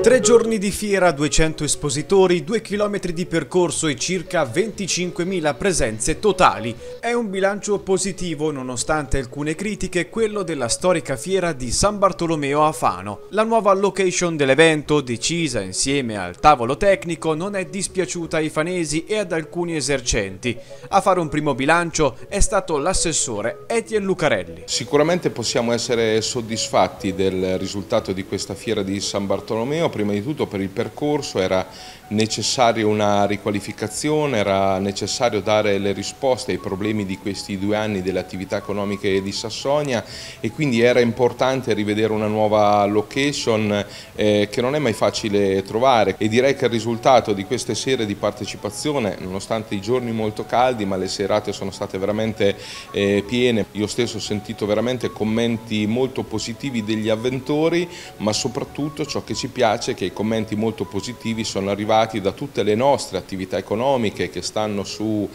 3 giorni di fiera, 200 espositori, 2 chilometri di percorso e circa 25.000 presenze totali. È un bilancio positivo nonostante alcune critiche, quello della storica fiera di San Bartolomeo a Fano. La nuova location dell'evento, decisa insieme al tavolo tecnico, non è dispiaciuta ai fanesi e ad alcuni esercenti. A fare un primo bilancio è stato l'assessore Etienne Lucarelli. Sicuramente possiamo essere soddisfatti del risultato di questa fiera di San Bartolomeo. Prima di tutto per il percorso era necessaria una riqualificazione, era necessario dare le risposte ai problemi di questi 2 anni delle attività economiche di Sassonia e quindi era importante rivedere una nuova location che non è mai facile trovare, e direi che il risultato di queste sere di partecipazione, nonostante i giorni molto caldi, ma le serate sono state veramente piene. Io stesso ho sentito veramente commenti molto positivi degli avventori, ma soprattutto ciò che ci piace è che i commenti molto positivi sono arrivati da tutte le nostre attività economiche che stanno su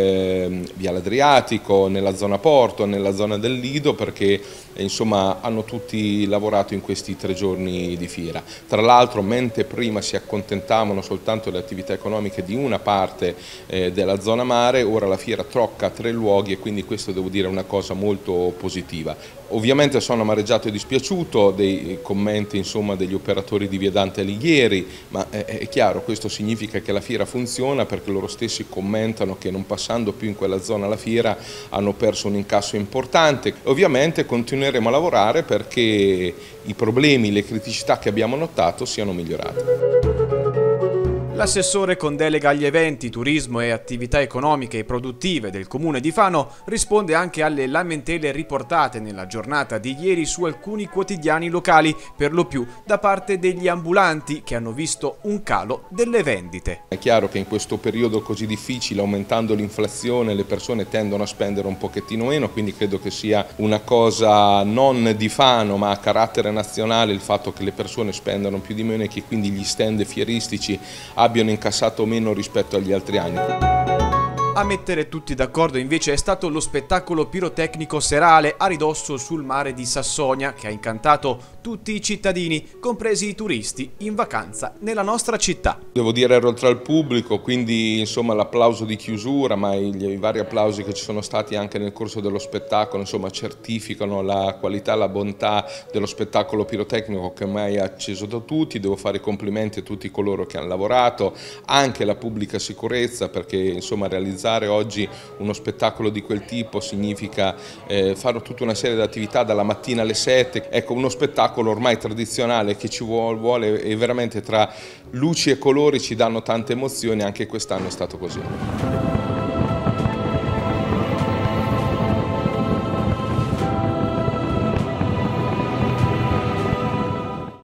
Via l'Adriatico, nella zona Porto, nella zona del Lido, perché insomma hanno tutti lavorato in questi 3 giorni di fiera. Tra l'altro, mentre prima si accontentavano soltanto le attività economiche di una parte della zona mare, ora la fiera tocca 3 luoghi, e quindi questo devo dire è una cosa molto positiva. Ovviamente sono amareggiato e dispiaciuto dei commenti insomma degli operatori di Via Dante Alighieri, ma è chiaro, questo significa che la fiera funziona, perché loro stessi commentano che non passando più in quella zona la fiera hanno perso un incasso importante. Ovviamente continueremo a lavorare perché i problemi, le criticità che abbiamo notato siano migliorate. L'assessore con delega agli eventi, turismo e attività economiche e produttive del comune di Fano risponde anche alle lamentele riportate nella giornata di ieri su alcuni quotidiani locali, per lo più da parte degli ambulanti, che hanno visto un calo delle vendite. È chiaro che in questo periodo così difficile, aumentando l'inflazione, le persone tendono a spendere un pochettino meno, quindi credo che sia una cosa non di Fano ma a carattere nazionale il fatto che le persone spendano più di meno e che quindi gli stand fieristici abbiano incassato meno rispetto agli altri anni. A mettere tutti d'accordo invece è stato lo spettacolo pirotecnico serale a ridosso sul mare di Sassonia, che ha incantato tutti i cittadini, compresi i turisti in vacanza nella nostra città. Devo dire ero tra il pubblico, quindi insomma l'applauso di chiusura, ma i vari applausi che ci sono stati anche nel corso dello spettacolo insomma certificano la qualità e la bontà dello spettacolo pirotecnico, che ormai è acceso da tutti. Devo fare i complimenti a tutti coloro che hanno lavorato, anche la pubblica sicurezza, perché insomma realizzare oggi uno spettacolo di quel tipo significa fare tutta una serie di attività dalla mattina alle 7. Ecco, uno spettacolo ormai tradizionale che ci vuole, e veramente tra luci e colori ci danno tante emozioni. Anche quest'anno è stato così.